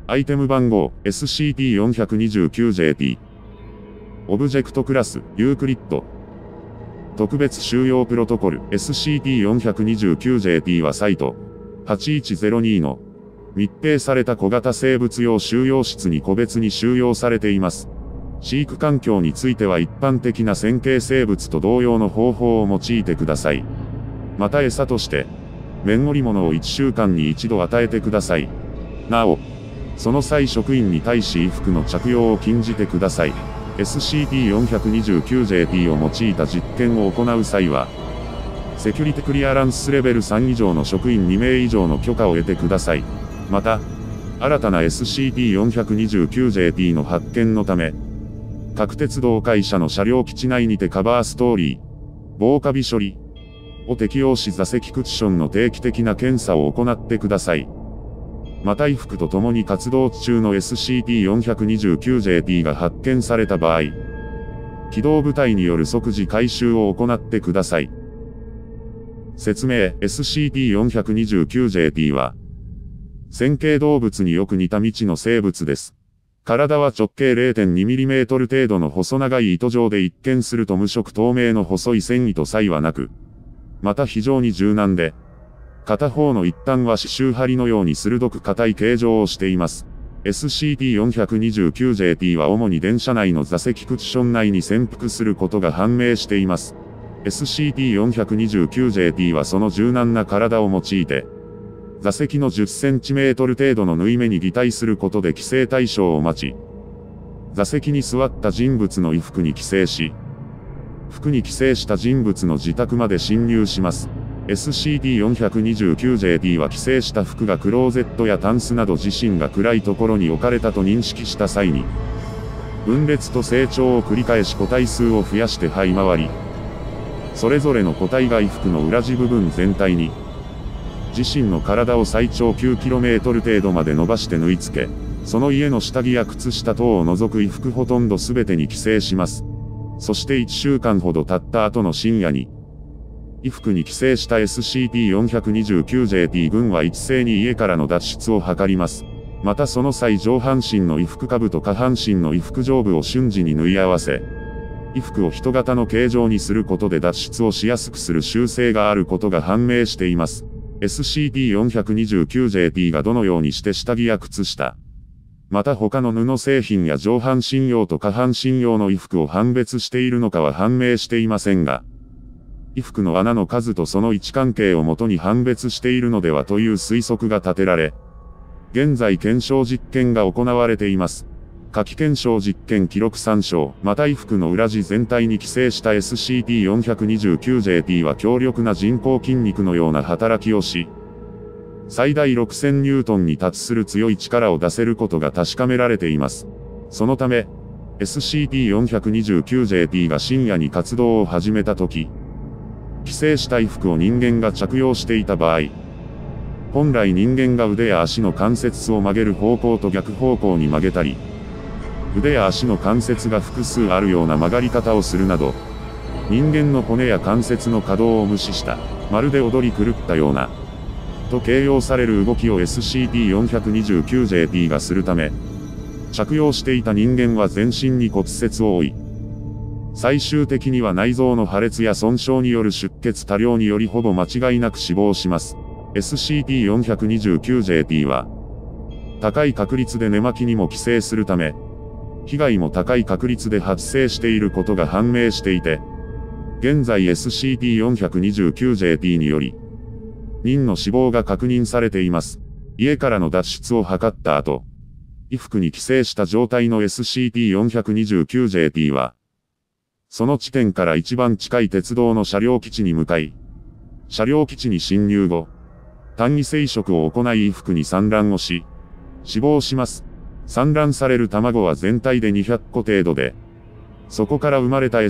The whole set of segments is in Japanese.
アイテム番号 SCP-429JP。オブジェクトクラス、ユークリッド。特別収容プロトコル SCP-429JP はサイト8102の密閉された小型生物用収容室に個別に収容されています。飼育環境については一般的な線形生物と同様の方法を用いてください。また餌として、綿織物を1週間に1度与えてください。なお、その際職員に対し衣服の着用を禁じてください。SCP-429JP を用いた実験を行う際は、セキュリティクリアランスレベル3以上の職員2名以上の許可を得てください。また、新たな SCP-429JP の発見のため、各鉄道会社の車両基地内にてカバーストーリー、防カビ処理を適用し座席クッションの定期的な検査を行ってください。また衣服と共に活動中の SCP-429JP が発見された場合、機動部隊による即時回収を行ってください。説明 SCP-429JP は、線形動物によく似た未知の生物です。体は直径 0.2mm 程度の細長い糸状で一見すると無色透明の細い繊維と差異はなく、また非常に柔軟で、片方の一端は刺繍針のように鋭く硬い形状をしています。SCP-429JP は主に電車内の座席クッション内に潜伏することが判明しています。SCP-429JP はその柔軟な体を用いて、座席の 10cm 程度の縫い目に擬態することで寄生対象を待ち、座席に座った人物の衣服に寄生し、服に寄生した人物の自宅まで侵入します。SCP-429JP は寄生した服がクローゼットやタンスなど自身が暗いところに置かれたと認識した際に、分裂と成長を繰り返し個体数を増やして這い回り、それぞれの個体が衣服の裏地部分全体に、自身の体を最長 9km 程度まで伸ばして縫い付け、その家の下着や靴下等を除く衣服ほとんど全てに寄生します。そして1週間ほど経った後の深夜に、衣服に寄生した SCP-429JP 軍は一斉に家からの脱出を図ります。またその際上半身の衣服下部と下半身の衣服上部を瞬時に縫い合わせ、衣服を人型の形状にすることで脱出をしやすくする習性があることが判明しています。SCP-429JP がどのようにして下着や靴下、また他の布製品や上半身用と下半身用の衣服を判別しているのかは判明していませんが、衣服の穴の数とその位置関係をもとに判別しているのではという推測が立てられ、現在検証実験が行われています。下記検証実験記録参照。また衣服の裏地全体に寄生した SCP-429JP は強力な人工筋肉のような働きをし、最大6000ニュートンに達する強い力を出せることが確かめられています。そのため、SCP-429JP が深夜に活動を始めたとき、寄生した衣服を人間が着用していた場合、本来人間が腕や足の関節を曲げる方向と逆方向に曲げたり、腕や足の関節が複数あるような曲がり方をするなど、人間の骨や関節の可動を無視した、まるで踊り狂ったような、と形容される動きを SCP-429JP がするため、着用していた人間は全身に骨折を負い、最終的には内臓の破裂や損傷による出血多量によりほぼ間違いなく死亡します。SCP-429JP は、高い確率で寝巻きにも寄生するため、被害も高い確率で発生していることが判明していて、現在 SCP-429JP により、人の死亡が確認されています。家からの脱出を図った後、衣服に寄生した状態の SCP-429JP は、その地点から一番近い鉄道の車両基地に向かい、車両基地に侵入後、単位生殖を行い衣服に産卵をし、死亡します。産卵される卵は全体で200個程度で、そこから生まれた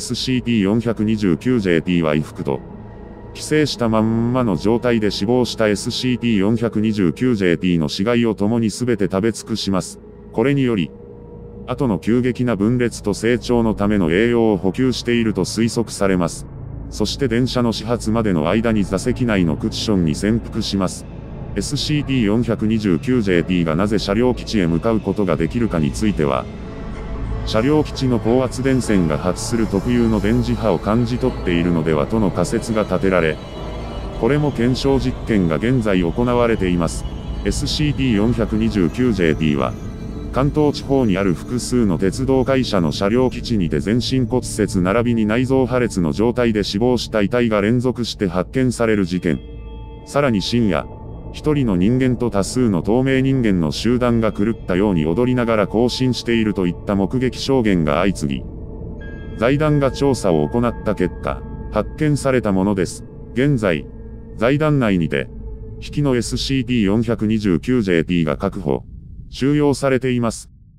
SCP-429JP は衣服と、寄生したまんまの状態で死亡した SCP-429JP の死骸を共に全て食べ尽くします。これにより、後の急激な分裂と成長のための栄養を補給していると推測されます。そして電車の始発までの間に座席内のクッションに潜伏します。 SCP-429JT がなぜ車両基地へ向かうことができるかについては、車両基地の高圧電線が発する特有の電磁波を感じ取っているのではとの仮説が立てられ、これも検証実験が現在行われています。SCP-429JT は、関東地方にある複数の鉄道会社の車両基地にて全身骨折並びに内臓破裂の状態で死亡した遺体が連続して発見される事件。さらに深夜、一人の人間と多数の透明人間の集団が狂ったように踊りながら行進しているといった目撃証言が相次ぎ、財団が調査を行った結果、発見されたものです。現在、財団内にて、引きの SCP-429JT が確保、収容されています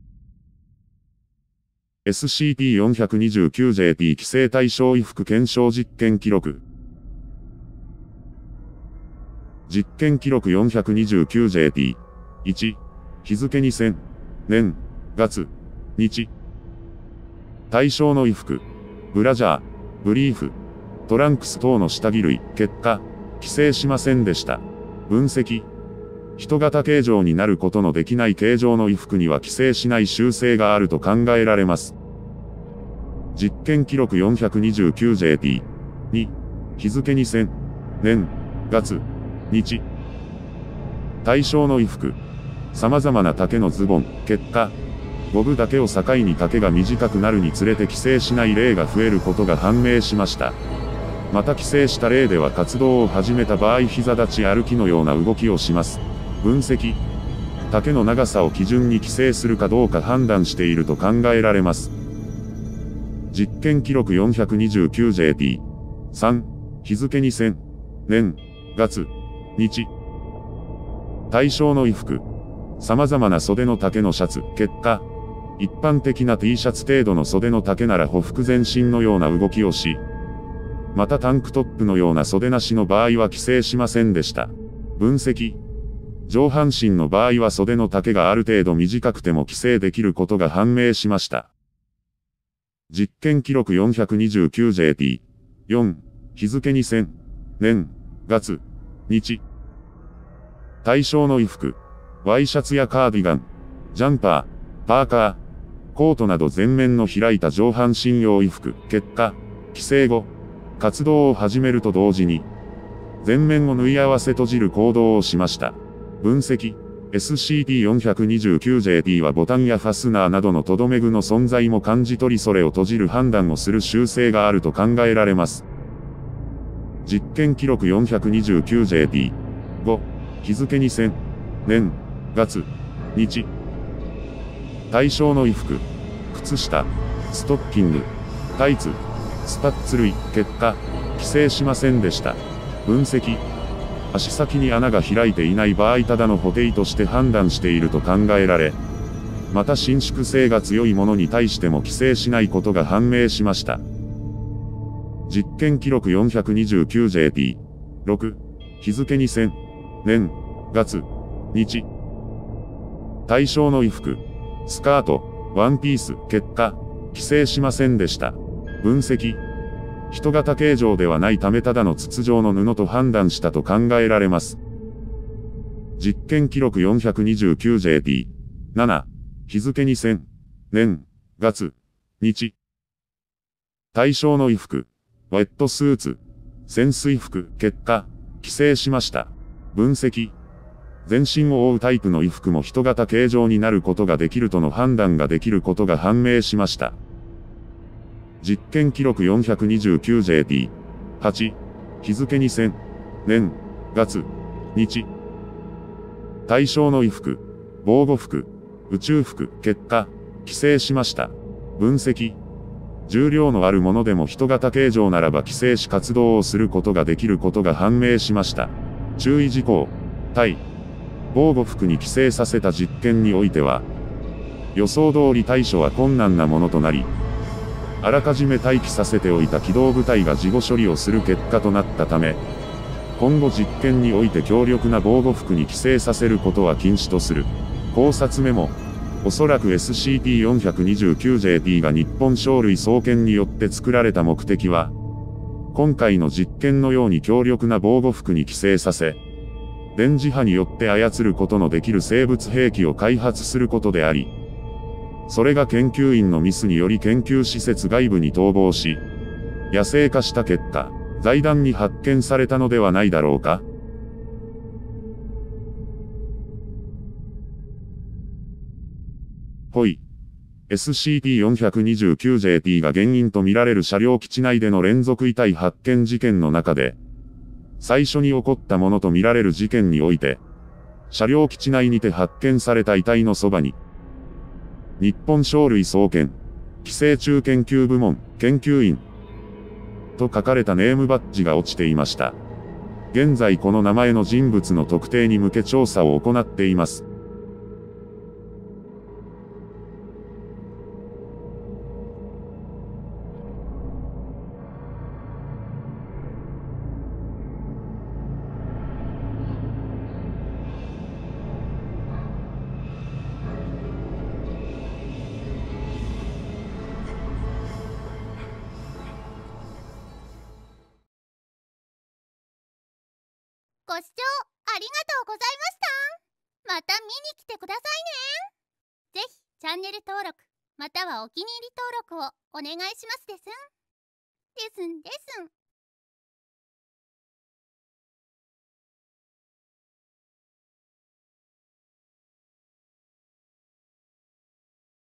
。SCP-429JT 規制対象衣服検証実験記録。実験記録 429JT。1、日付2000年、月、日。対象の衣服、ブラジャー、ブリーフ、トランクス等の下着類、結果、規制しませんでした。分析。人型形状になることのできない形状の衣服には規制しない習性があると考えられます。実験記録 429JT。2、日付2000年、月、日。対象の衣服。様々な丈のズボン。結果、5分だけを境に丈が短くなるにつれて規制しない例が増えることが判明しました。また規制した例では活動を始めた場合膝立ち歩きのような動きをします。分析。丈の長さを基準に規制するかどうか判断していると考えられます。実験記録 429JT。3、日付2000年、月、日。対象の衣服。様々な袖の丈のシャツ。結果、一般的な T シャツ程度の袖の丈ならほふ前進のような動きをし、またタンクトップのような袖なしの場合は規制しませんでした。分析。上半身の場合は袖の丈がある程度短くても規制できることが判明しました。実験記録 429JT。4、日付2000年、月、日。対象の衣服。ワイシャツやカーディガン、ジャンパー、パーカー、コートなど全面の開いた上半身用衣服。結果、規制後、活動を始めると同時に、全面を縫い合わせ閉じる行動をしました。分析。SCP-429JT はボタンやファスナーなどのとどめ具の存在も感じ取りそれを閉じる判断をする習性があると考えられます。実験記録 429JT。5、日付2000年、月、日。対象の衣服。靴下、ストッキング、タイツ、スパッツ類。結果、規制しませんでした。分析。足先に穴が開いていない場合ただの補定として判断していると考えられ、また伸縮性が強いものに対しても規制しないことが判明しました。実験記録 429JT。6、日付2000年、月、日。対象の衣服、スカート、ワンピース。結果、規制しませんでした。分析。人型形状ではないためただの筒状の布と判断したと考えられます。実験記録 429JT。7、日付2000年、月、日。対象の衣服、ウェットスーツ、潜水服。結果、規制しました。分析。全身を覆うタイプの衣服も人型形状になることができるとの判断ができることが判明しました。実験記録 429JT。8、日付2000年、月、日。対象の衣服、防護服、宇宙服。結果、規制しました。分析。重量のあるものでも人型形状ならば規制し活動をすることができることが判明しました。注意事項。対、防護服に規制させた実験においては、予想通り対処は困難なものとなり、あらかじめ待機させておいた機動部隊が事後処理をする結果となったため、今後実験において強力な防護服に規制させることは禁止とする。考察メモ。おそらく SCP-429JT が日本生類総研によって作られた目的は、今回の実験のように強力な防護服に規制させ、 電磁波によって操ることのできる生物兵器を開発することであり、それが研究員のミスにより研究施設外部に逃亡し、野生化した結果、財団に発見されたのではないだろうか。ほい。SCP-429JT が原因とみられる車両基地内での連続遺体発見事件の中で、最初に起こったものとみられる事件において、車両基地内にて発見された遺体のそばに、日本生類総研、寄生虫研究部門、研究員、と書かれたネームバッジが落ちていました。現在この名前の人物の特定に向け調査を行っています。 ご視聴ありがとうございました。また見に来てくださいね。ぜひチャンネル登録またはお気に入り登録をお願いしますですん。ですんですん。